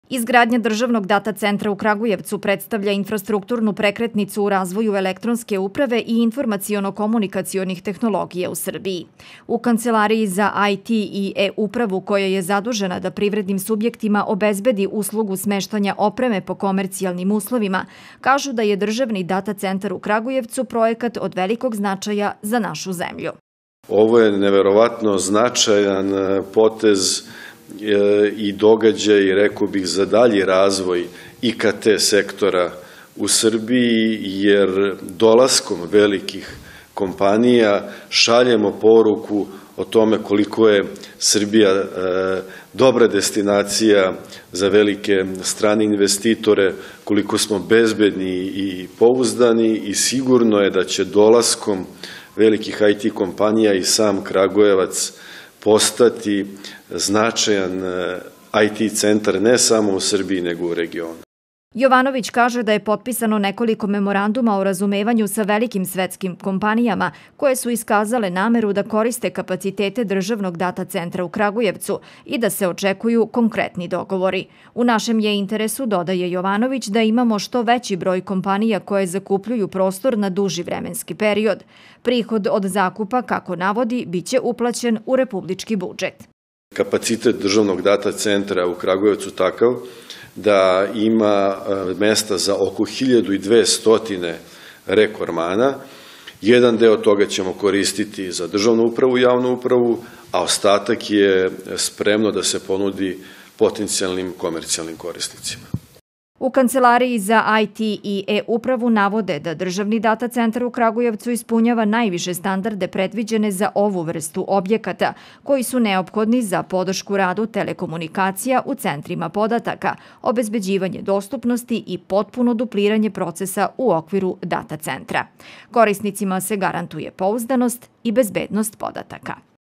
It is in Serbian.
Izgradnja državnog data centra u Kragujevcu predstavlja infrastrukturnu prekretnicu u razvoju elektronske uprave i informaciono-komunikacionih tehnologija u Srbiji. U Kancelariji za IT i e-upravu, koja je zadužena da privrednim subjektima obezbedi uslugu smeštanja opreme po komercijalnim uslovima, kažu da je državni data centar u Kragujevcu projekat od velikog značaja za našu zemlju. Ovo je neverovatno značajan potez i događaj, rekao bih, za dalji razvoj IKT sektora u Srbiji, jer dolaskom velikih kompanija šaljemo poruku o tome koliko je Srbija dobra destinacija za velike strane investitore, koliko smo bezbedni i pouzdani, i sigurno je da će dolaskom velikih IT kompanija i sam Kragujevac postati značajan IT centar ne samo u Srbiji, nego u regionu. Jovanović kaže da je potpisano nekoliko memoranduma o razumevanju sa velikim svetskim kompanijama koje su iskazale nameru da koriste kapacitete državnog data centra u Kragujevcu i da se očekuju konkretni dogovori. U našem je interesu, dodaje Jovanović, da imamo što veći broj kompanija koje zakupljuju prostor na duži vremenski period. Prihod od zakupa, kako navodi, biće uplaćen u republički budžet. Kapacitet državnog data centra u Kragujevcu takav da ima mesta za oko 1200 rekormana. Jedan deo toga ćemo koristiti za državnu upravu i javnu upravu, a ostatak je spremno da se ponudi potencijalnim komercijalnim korisnicima. U Kancelariji za IT i e-upravu navode da državni data centar u Kragujevcu ispunjava najviše standarde predviđene za ovu vrstu objekata, koji su neophodni za podršku radu telekomunikacija u centrima podataka, obezbeđivanje dostupnosti i potpuno dupliranje procesa u okviru data centra. Korisnicima se garantuje pouzdanost i bezbednost podataka.